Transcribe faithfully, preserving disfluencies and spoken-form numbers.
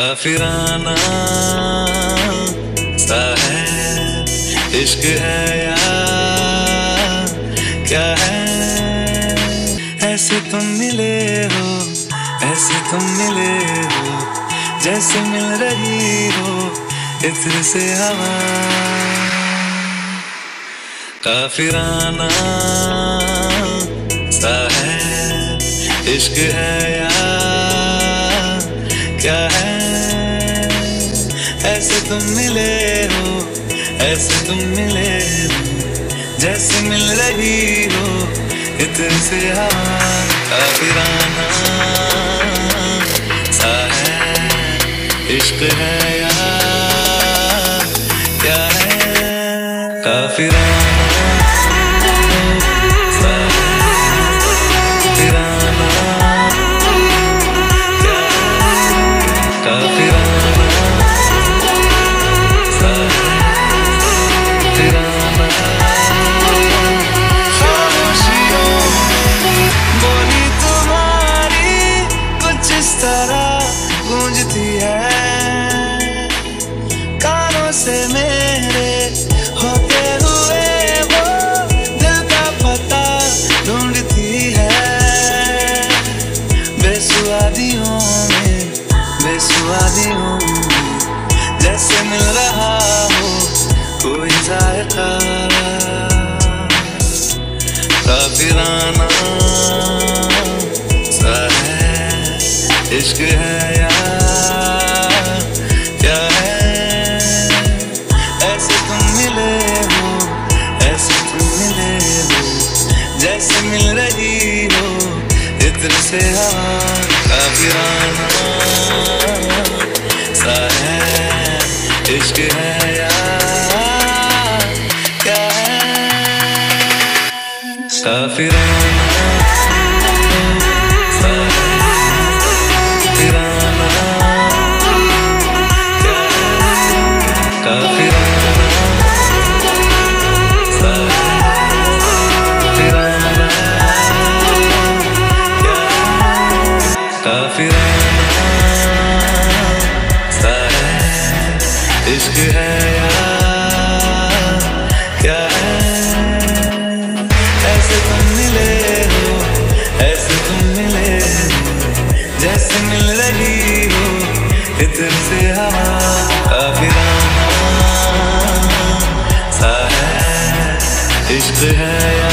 काफिराना सा है इश्क है या क्या है। ऐसे तुम मिले हो, ऐसे तुम मिले हो, जैसे मिल रही हो इत्र से हवा। काफिराना सा है इश्क है या क्या है। ऐसे तुम मिले हो, ऐसे तुम मिले हो, जैसे मिल रही हो इत्र से हवा। काफिराना सा है इश्क है या क्या है। काफिराना सा है, काफिराना क्या है। काफिराना सा है, काफिराना। खामोशियों बोली तुम्हारी कुछ इस तरह गूंजती है कानों से मेरे होते हुए वो दिल का पता ढूंढती है। बेसुआदियों में, बेसुआदियों में जैसे मिल रहा हो कोई जायका। काफिराना सा है इश्क है या क्या है। ऐसे तुम मिले हो, ऐसे तुम मिले हो, जैसे मिल रही हो इत्र से हवा। काफिराना सा है इश्क है या क्या है। काफिराना सा है, काफिराना क्या है। काफिराना सा है, काफिराना क्या है। काफिराना सा है इश्क है या क्या है। ऐसे तुम मिले हो, ऐसे तुम मिले हो, जैसे मिल रही हो इत्र से हवा। काफिराना सा है इश्क है या